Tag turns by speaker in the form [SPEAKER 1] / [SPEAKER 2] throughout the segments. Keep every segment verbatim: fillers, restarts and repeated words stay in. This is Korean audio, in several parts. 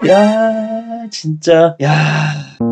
[SPEAKER 1] 야, 진짜. 야.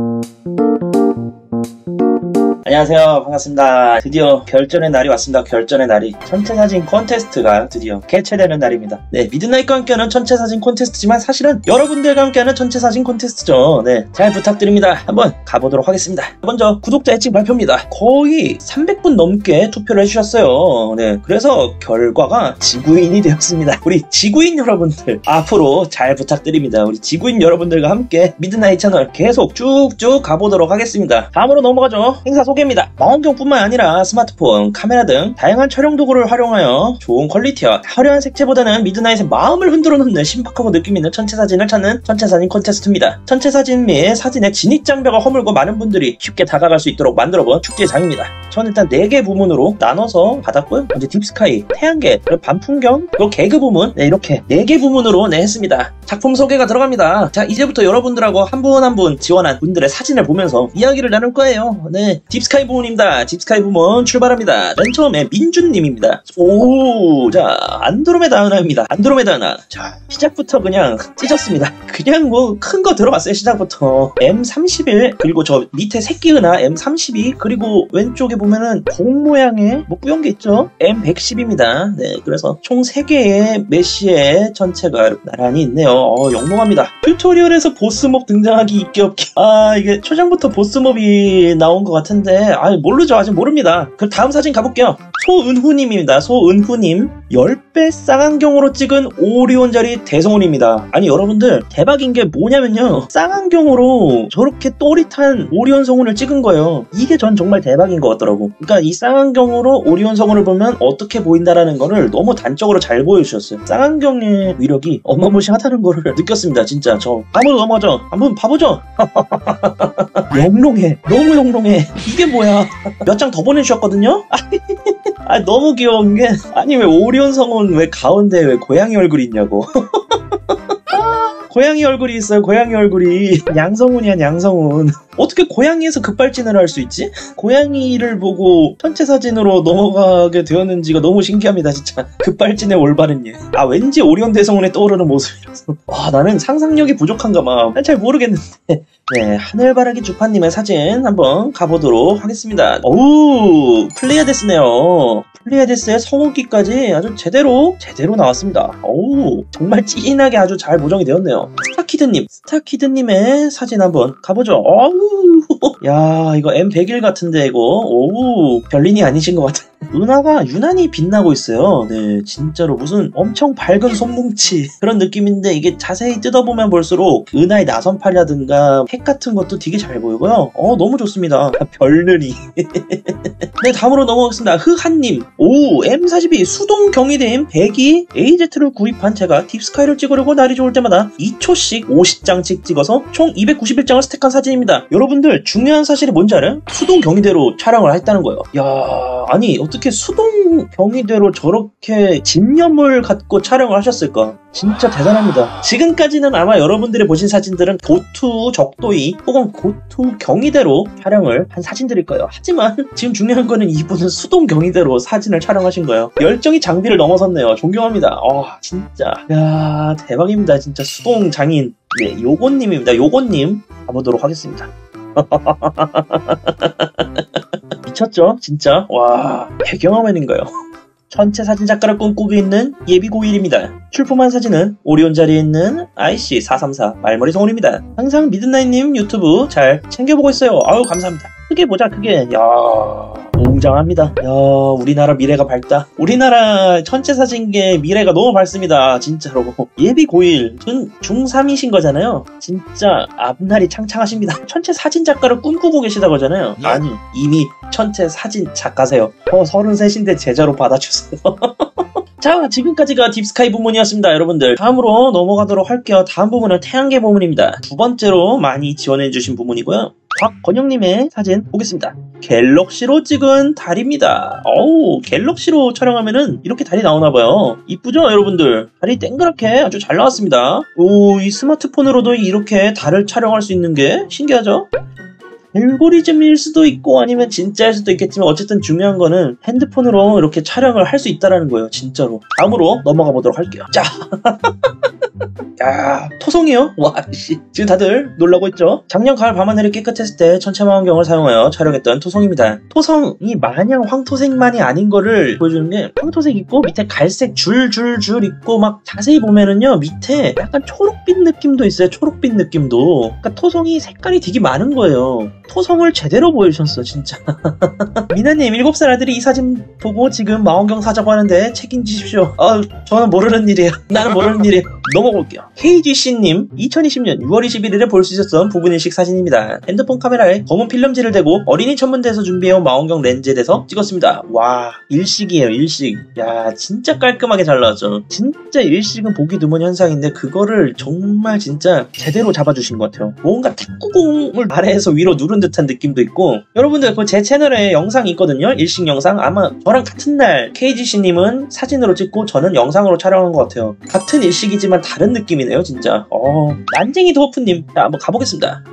[SPEAKER 1] 안녕하세요. 반갑습니다. 드디어 결전의 날이 왔습니다. 결전의 날이. 전체사진 콘테스트가 드디어 개최되는 날입니다. 네, 미드나잇과 함께하는 전체사진 콘테스트지만 사실은 여러분들과 함께하는 전체사진 콘테스트죠. 네, 잘 부탁드립니다. 한번 가보도록 하겠습니다. 먼저 구독자 애칭 발표입니다. 거의 삼백 분 넘게 투표를 해주셨어요. 네, 그래서 결과가 지구인이 되었습니다. 우리 지구인 여러분들 앞으로 잘 부탁드립니다. 우리 지구인 여러분들과 함께 미드나잇 채널 계속 쭉쭉 가보도록 하겠습니다. 다음으로 넘어가죠. 행사 소개입니다. 망원경뿐만 아니라 스마트폰, 카메라 등 다양한 촬영 도구를 활용하여 좋은 퀄리티와 화려한 색채보다는 미드나잇의 마음을 흔들어 놓는 신박하고 느낌 있는 전체사진을 찾는 전체사진 콘테스트입니다. 전체사진 및 사진의 진입장벽을 허물고 많은 분들이 쉽게 다가갈 수 있도록 만들어본 축제장입니다. 저는 일단 네 개 부문으로 나눠서 받았고요. 먼저 딥스카이, 태양계, 그리고 밤풍경, 그리고 개그 부문, 네, 이렇게 네 개 부문으로 네, 했습니다. 작품 소개가 들어갑니다. 자, 이제부터 여러분들하고 한 분 한 분 지원한 분들의 사진을 보면서 이야기를 나눌 거예요. 네, 딥스카이 부문입니다. 딥스카이 부문 출발합니다. 맨 처음에 민준님입니다. 오, 자, 안드로메다 은하입니다. 안드로메다 은하. 자, 시작부터 그냥 찢었습니다. 그냥 뭐 큰 거 들어갔어요. 시작부터 엠 삼십일, 그리고 저 밑에 새끼 은하 엠 삼십이, 그리고 왼쪽에 보면은 공 모양의 뭐 뿌연 게 있죠. 엠 백십입니다. 네, 그래서 총 세 개의 메시의 전체가 나란히 있네요. 어, 영롱합니다. 튜토리얼에서 보스몹 등장하기 있게 없게. 아, 이게 초장부터 보스몹이 나온 것 같은데 아, 모르죠. 아직 모릅니다. 그럼 다음 사진 가볼게요. 소은후님입니다. 소은후님. 십 배 쌍안경으로 찍은 오리온자리 대성운입니다. 아니 여러분들 대박인 게 뭐냐면요, 쌍안경으로 저렇게 또릿한 오리온 성운을 찍은 거예요. 이게 전 정말 대박인 것 같더라고. 그러니까 이 쌍안경으로 오리온 성운을 보면 어떻게 보인다라는 거를 너무 단적으로 잘 보여주셨어요. 쌍안경의 위력이 어마무시하다는 거를 느꼈습니다. 진짜. 저 한번 넘어져 한번 봐보죠. 영롱해. 너무 영롱해. 이게 뭐야. 몇 장 더 보내주셨거든요. 아, 너무 귀여운 게, 아니 왜 오리온 성운 왜 가운데 왜 고양이 얼굴이 있냐고. 고양이 얼굴이 있어요. 고양이 얼굴이. 양성운이야, 양성운. 어떻게 고양이에서 급발진을 할 수 있지? 고양이를 보고 전체 사진으로 넘어가게 되었는지가 너무 신기합니다, 진짜. 급발진의 올바른 예. 아, 왠지 오리온 대성운에 떠오르는 모습이라서. 와, 나는 상상력이 부족한가 봐. 잘 모르겠는데. 네, 하늘바라기 주파님의 사진 한번 가보도록 하겠습니다. 오우, 플레이아데스네요. 플레이아데스의 성우기까지 아주 제대로 제대로 나왔습니다. 오우, 정말 찐하게 아주 잘 보정이 되었네요. 스타키드님, 스타키드님의 사진 한번 가보죠. 어우, 야, 이거 엠 백일 같은데 이거. 오우, 별린이 아니신 것 같아요. 은하가 유난히 빛나고 있어요. 네, 진짜로 무슨 엄청 밝은 손뭉치 그런 느낌인데 이게 자세히 뜯어보면 볼수록 은하의 나선팔이라든가 색 같은 것도 되게 잘 보이고요. 어, 너무 좋습니다. 별느리. 네, 다음으로 넘어가겠습니다. 흐한님. 오, 엠 사십이 수동 경이대임 백이 에이제트를 구입한 제가 딥스카이를 찍으려고 날이 좋을 때마다 이 초씩 오십 장씩 찍어서 총 이백구십일 장을 스택한 사진입니다. 여러분들 중요한 사실이 뭔지 알아요? 수동 경이대로 촬영을 했다는 거예요. 야, 아니 어떻게 수동 경이대로 저렇게 집념을 갖고 촬영을 하셨을까? 진짜 대단합니다. 지금까지는 아마 여러분들이 보신 사진들은 고투 적도이 혹은 고투 경이대로 촬영을 한 사진들일 거예요. 하지만 지금 중요한 거는 이분은 수동 경이대로 사진을 촬영하신 거예요. 열정이 장비를 넘어섰네요. 존경합니다. 아, 진짜. 야, 대박입니다. 진짜 수동 장인. 네, 요고님입니다. 요고님 가보도록 하겠습니다. 미쳤죠? 진짜. 와, 배경화면인가요? 전체 사진 작가를 꿈꾸고 있는 예비고일입니다. 출품한 사진은 오리온 자리에 있는 아이씨 사삼사 말머리 성운입니다. 항상 미드나잇님 유튜브 잘 챙겨보고 있어요. 아유, 감사합니다. 크게 보자, 크게. 야, 웅장합니다. 야, 우리나라 미래가 밝다. 우리나라 전체 사진계 미래가 너무 밝습니다. 진짜로. 예비 고일. 전 중삼이신 거잖아요. 진짜 앞날이 창창하십니다. 전체 사진 작가를 꿈꾸고 계시다고 하잖아요. 아니, 이미 전체 사진 작가세요. 어, 서른셋인데 제자로 받아주세요. 자, 지금까지가 딥스카이 부문이었습니다. 여러분들, 다음으로 넘어가도록 할게요. 다음 부문은 태양계 부문입니다. 두 번째로 많이 지원해주신 부문이고요. 곽건영님의 사진 보겠습니다. 갤럭시로 찍은 달입니다. 어우, 갤럭시로 촬영하면은 이렇게 달이 나오나봐요. 이쁘죠, 여러분들? 달이 땡그랗게 아주 잘 나왔습니다. 오, 이 스마트폰으로도 이렇게 달을 촬영할 수 있는 게 신기하죠? 알고리즘일 수도 있고 아니면 진짜일 수도 있겠지만 어쨌든 중요한 거는 핸드폰으로 이렇게 촬영을 할 수 있다는 거예요. 진짜로. 다음으로 넘어가 보도록 할게요. 자. 야, 토송이요? 와, 씨. 지금 다들 놀라고 있죠? 작년 가을 밤하늘이 깨끗했을 때 천체망원경을 사용하여 촬영했던 토송입니다. 토성이 마냥 황토색만이 아닌 거를 보여주는 게 황토색 있고 밑에 갈색 줄 줄 줄 있고 막 자세히 보면은요 밑에 약간 초록빛 느낌도 있어요. 초록빛 느낌도. 그러니까 토성이 색깔이 되게 많은 거예요. 토성을 제대로 보여주셨어 진짜. 미나님 일곱 살 아들이 이 사진 보고 지금 망원경 사자고 하는데 책임지십시오. 아 저는 모르는 일이에요. 나는 모르는 일이에요. 넘어볼게요. 케이지씨님 이천이십년 유월 이십일일에 볼 수 있었던 부분일식 사진입니다. 핸드폰 카메라에 검은 필름지를 대고 어린이 천문대에서 준비해온 망원경 렌즈에 대서 찍었습니다. 와 일식이에요 일식. 야 진짜 깔끔하게 잘 나왔죠. 진짜 일식은 보기 드문 현상인데 그거를 정말 진짜 제대로 잡아주신 것 같아요. 뭔가 탁구공을 아래에서 위로 누른 듯한 느낌도 있고. 여러분들 그 제 채널에 영상이 있거든요. 일식 영상. 아마 저랑 같은 날 케이지씨님은 사진으로 찍고 저는 영상으로 촬영한 것 같아요. 같은 일식이지만 다른 느낌이네요 진짜. 어 난쟁이 도프님 자 한번 가보겠습니다.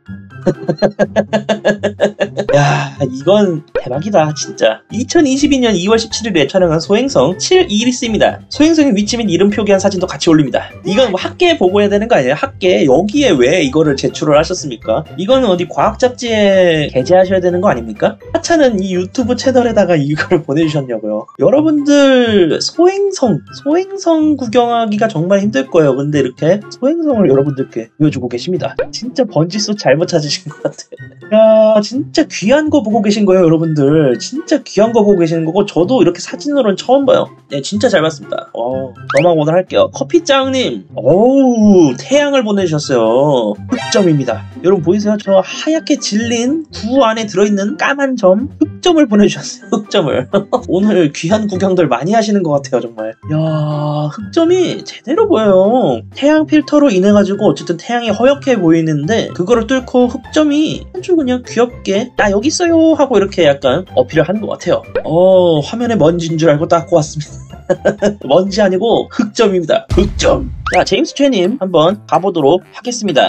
[SPEAKER 1] 야 이건 대박이다 진짜. 이천이십이년 이월 십칠일에 촬영한 소행성 칠 이리스입니다. 소행성의 위치 및 이름 표기한 사진도 같이 올립니다. 이건 뭐 학계에 보고해야 되는 거 아니에요? 학계 여기에 왜 이거를 제출을 하셨습니까? 이거는 어디 과학 잡지에 게재하셔야 되는 거 아닙니까? 하찮은 이 유튜브 채널에다가 이거를 보내주셨냐고요. 여러분들 소행성 소행성 구경하기가 정말 힘들 거예요. 근데 이렇게 소행성을 여러분들께 보여주고 계십니다. 진짜 번지수 잘못 찾으신 것 같아요. 야 진짜 귀한 거 보고 계신 거예요 여러분들. 진짜 귀한 거 보고 계시는 거고 저도 이렇게 사진으로는 처음 봐요. 네 진짜 잘 봤습니다. 어, 넘어가 오늘 할게요. 커피짱님 어우 태양을 보내주셨어요. 흑점입니다. 여러분 보이세요? 저 하얗게 질린 구 안에 들어있는 까만 점 흑점을 보내주셨어요. 흑점을. 오늘 귀한 구경들 많이 하시는 것 같아요 정말. 야 흑점이 제대로 보여요. 태양 필터로 인해가지고 어쨌든 태양이 허옇게 보이는데 그거를 뚫고 흑점이 아주 그냥 귀엽게 나 여기 있어요 하고 이렇게 약간 어필을 하는 것 같아요. 어 화면에 먼지인 줄 알고 닦고 왔습니다. 먼지 아니고 흑점입니다. 흑점. 자 제임스 최님 한번 가보도록 하겠습니다.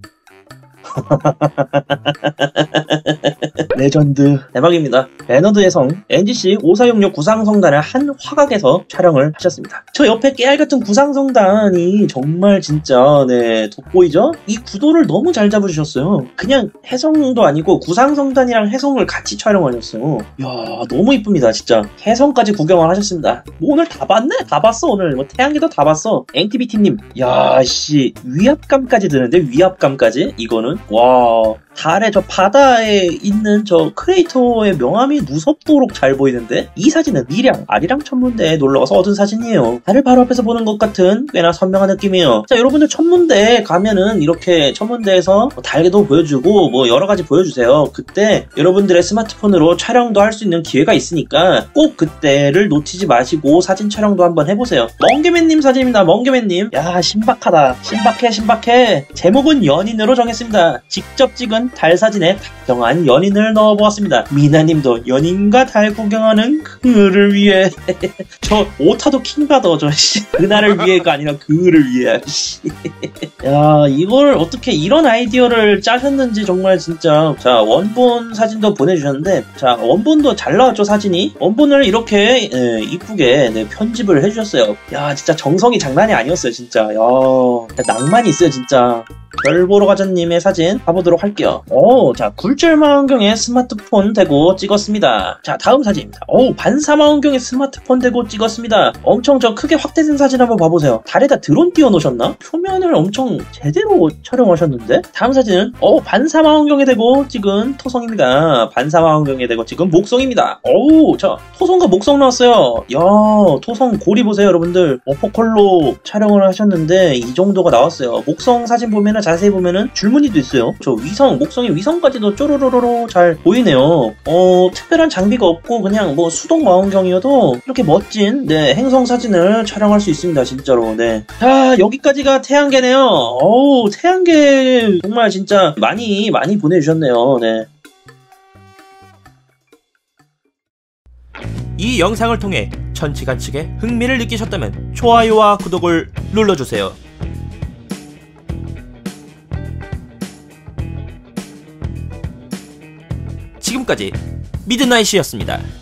[SPEAKER 1] 레전드 대박입니다. 레너드의 성 엔지씨 오사육육 구상성단을 한 화각에서 촬영을 하셨습니다. 저 옆에 깨알같은 구상성단이 정말 진짜 네 돋보이죠? 이 구도를 너무 잘 잡으셨어요. 그냥 해성도 아니고 구상성단이랑 해성을 같이 촬영하셨어요. 이야 너무 이쁩니다 진짜. 해성까지 구경을 하셨습니다. 뭐 오늘 다 봤네? 다 봤어 오늘. 뭐 태양계도 다 봤어. 앵티비티님 야씨 위압감까지 드는데 위압감까지? 이거는 와 달의 저 바다에 있는 저 크레이터의 명암이 무섭도록 잘 보이는데 이 사진은 미량 아리랑 천문대에 놀러가서 얻은 사진이에요. 달을 바로 앞에서 보는 것 같은 꽤나 선명한 느낌이에요. 자 여러분들 천문대에 가면은 이렇게 천문대에서 뭐 달도 보여주고 뭐 여러가지 보여주세요. 그때 여러분들의 스마트폰으로 촬영도 할 수 있는 기회가 있으니까 꼭 그때를 놓치지 마시고 사진 촬영도 한번 해보세요. 멍게맨님 사진입니다. 멍게맨님 야 신박하다. 신박해 신박해. 제목은 연인으로 정했습니다. 직접 찍은 달 사진에 다정한 연인을 넣어보았습니다. 미나님도 연인과 달 구경하는 그를 위해 저 오타도 킹받아 저 씨. 그날을 위해가 아니라 그를 위해 씨. 야 이걸 어떻게 이런 아이디어를 짜셨는지 정말 진짜. 자 원본 사진도 보내주셨는데 자 원본도 잘 나왔죠 사진이. 원본을 이렇게 예, 이쁘게 네, 편집을 해주셨어요. 야 진짜 정성이 장난이 아니었어요 진짜. 야 진짜 낭만이 있어요 진짜. 별보러 가자님의 사진 가보도록 할게요. 오, 자 굴절망원경에 스마트폰 대고 찍었습니다. 자 다음 사진입니다. 오, 반사망원경에 스마트폰 대고 찍었습니다. 엄청 저 크게 확대된 사진 한번 봐보세요. 달에다 드론 띄워놓으셨나? 표면을 엄청 제대로 촬영하셨는데? 다음 사진은 오, 반사망원경에 대고 찍은 토성입니다. 반사망원경에 대고 찍은 목성입니다. 오, 자 토성과 목성 나왔어요. 야 토성 고리 보세요 여러분들. 어포컬로 촬영을 하셨는데 이 정도가 나왔어요. 목성 사진 보면은 자세히 보면은 줄무늬도 있어요. 저 위성, 목성의 위성까지도 쪼로로로로 잘 보이네요. 어, 특별한 장비가 없고 그냥 뭐 수동 망원경이어도 이렇게 멋진 네, 행성 사진을 촬영할 수 있습니다. 진짜로. 네. 자, 여기까지가 태양계네요. 어우, 태양계 정말 진짜 많이 많이 보내주셨네요. 네.
[SPEAKER 2] 이 영상을 통해 천치관측에 흥미를 느끼셨다면 좋아요와 구독을 눌러주세요. 지금까지 미드나잇이었습니다.